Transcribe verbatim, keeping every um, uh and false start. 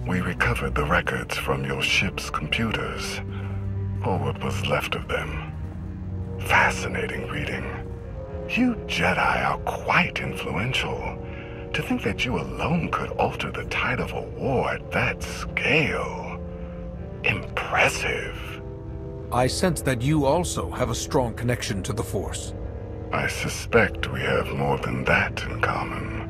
We recovered the records from your ship's computers, or what was left of them. Fascinating reading. You Jedi are quite influential. To think that you alone could alter the tide of a war at that scale. Impressive. I sense that you also have a strong connection to the Force. I suspect we have more than that in common.